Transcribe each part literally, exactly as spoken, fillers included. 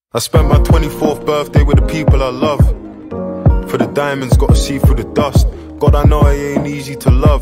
I spent my twenty-fourth birthday with the people I love. For the diamonds, gotta see through the dust. God, I know it ain't easy to love.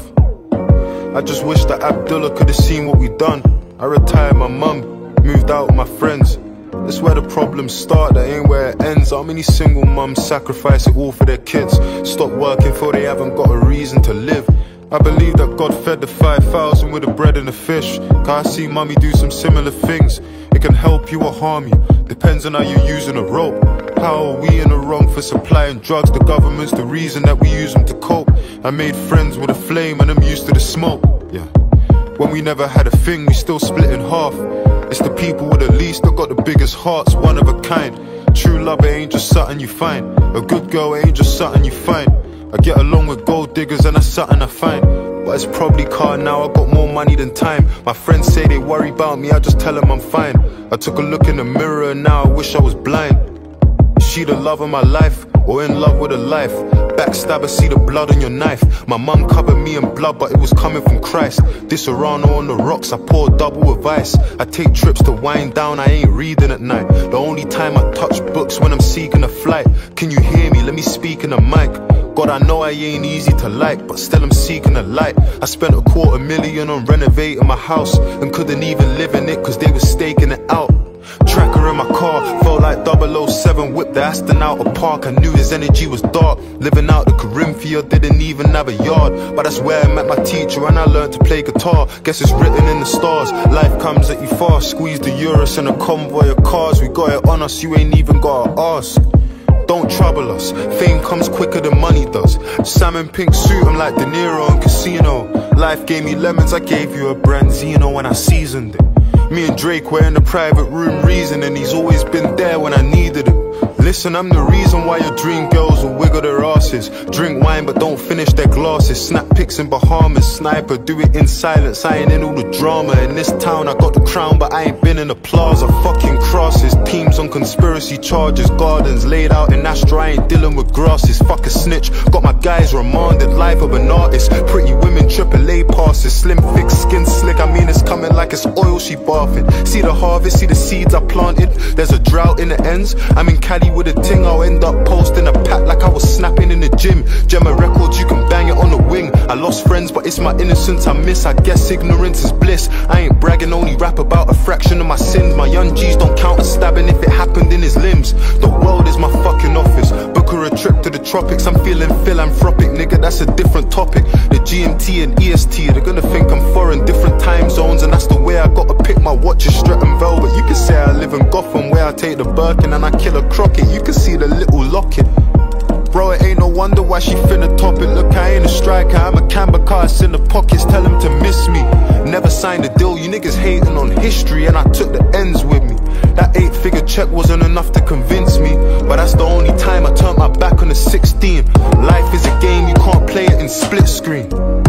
I just wish that Abdulla could've seen what we done. I retired my mum, moved out with my friends. That's where the problems start, that ain't where it ends. How many single mums sacrifice it all for their kids? Stop working for they haven't got a reason to live. I believe that God fed the five thousand with the bread and the fish. Cause I see mummy do some similar things. It can help you or harm you, depends on how you're using a rope. How are we in the wrong for supplying drugs? The government's the reason that we use them to cope. I made friends with a flame and I'm used to the smoke. Yeah. When we never had a thing, we still split in half. It's the people with the least that got the biggest hearts, one of a kind. True love, it ain't just something you find. A good girl ain't just something you find. I get along with gold diggers and that's something I find. But it's probably Cah now, I got more money than time. My friends say they worry about me, I just tell them I'm fine. I took a look in the mirror and now I wish I was blind. Is she the love of my life, or in love with a life? Backstabber, see the blood on your knife. My mum covered me in blood, but it was coming from Christ. This Orano on the rocks, I pour double with ice. I take trips to wind down, I ain't reading at night. The only time I touch books when I'm seeking a flight. Can you hear me? Let me speak in the mic. God, I know I ain't easy to like, but still I'm seeking a light. I spent a quarter million on renovating my house and couldn't even live in it cause they were staking it out. Tracker in my car, felt like double oh seven, whipped the Aston out of park. I knew his energy was dark. Living out the Corinthia, didn't even have a yard. But that's where I met my teacher and I learned to play guitar. Guess it's written in the stars, life comes at you fast. Squeeze the Urus in a convoy of cars. We got it on us, you ain't even gotta ask. Don't trouble us, fame comes quicker than money does. Salmon pink suit, I'm like De Niro on Casino. Life gave me lemons, I gave you a Branzino when I seasoned it. Me and Drake were in the private room reasoning. He's always been there when I needed him. Listen, I'm the reason why your dream girls will wiggle their asses. Drink wine but don't finish their glasses. Snap pics in Bahamas, sniper, do it in silence. I ain't in all the drama. In this town I got the crown but I ain't been in the plaza. Fucking crosses, teams on conspiracy charges. Gardens laid out in Astro, I ain't dealing with grasses. Fuck a snitch, got my guys remanded. Life of an artist, pretty women, triple A passes. Slim, thick, skin slick, I mean it's coming like it's oil she bathing. See the harvest, see the seeds I planted. There's a drought in the ends, I'm in Cali with a ting. I'll end up posting a pack like I was snapping in the gym. Gemma Records, you can bang it on the wing. I lost friends but it's my innocence I miss. I guess ignorance is bliss. I ain't bragging, only rap about a fraction of my sins. My young G's don't count as stabbing if it happened in his limbs. The world is my fucking office, book her a trip to the tropics. I'm feeling philanthropic, nigga, that's a different topic. The G M T and E S T, they're gonna think I'm foreign, different time zones. And that's the way I gotta pick my watches, Stretton Velvet. You can say I live in Gotham where I take the Birkin and I kill a Crockett. You can see the little locket. Bro, it ain't no wonder why she finna top it. Look, I ain't a striker, I'm a camber cast in the pockets. Tell him to miss me, never signed a deal. You niggas hating on history and I took the ends with me. That eight figure check wasn't enough to convince me, but that's the only time I turned my back on the sixteen. Life is a game, you can't play it in split screen.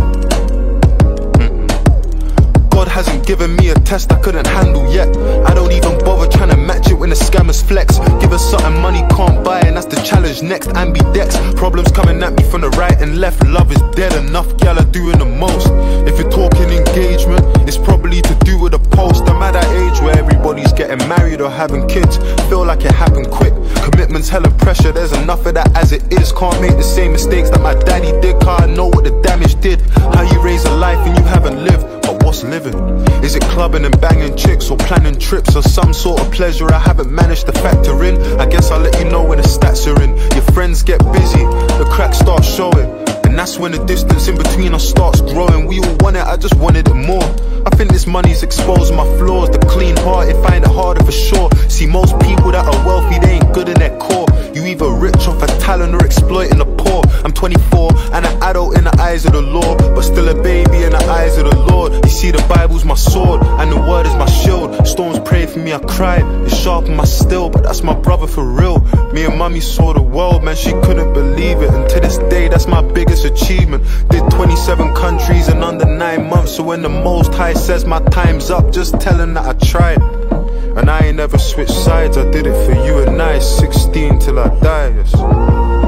God hasn't given me a test I couldn't handle yet. I don't even bother trying to match it when the scammers flex. Give us something money can't buy and that's the challenge next. Ambidex, problems coming at me from the right and left. Love is dead, enough gal are doing the most. If you're talking engagement, it's probably to do with a post. I'm at that age where everybody's getting married or having kids. Feel like it happened quick, commitment's hella pressure. There's enough of that as it is. Can't make the same mistakes that my daddy did, cause I know what the damage did. How you raise a life and you haven't lived, but what's living? Is it clubbing and banging chicks or planning trips or some sort of pleasure I haven't managed to factor in? I guess I'll let you know when the stats are in. Your friends get busy, the cracks start showing, and that's when the distance in between us starts growing. We all want it, I just wanted it more. I think this money's exposed my flaws. The clean hearted find it harder for sure. See, most people that are wealthy, they ain't good in their core. You either rich off a talent or exploiting the poor. I'm twenty-four and an adult in the eyes of the law, but still a baby in the eyes of the Lord. You see, the Bible's my sword and the word is my shield. Storms prayed for me, I cried, it sharpened my steel. But that's my brother for real. Me and mummy saw the world, man, she couldn't believe it. And to this day, that's my biggest achievement. Did twenty-seven countries in under nine months. So when the Most High says my time's up, just tell him that I tried. And I ain't never switched sides, I did it for you and I. Sixteen till I die, yes.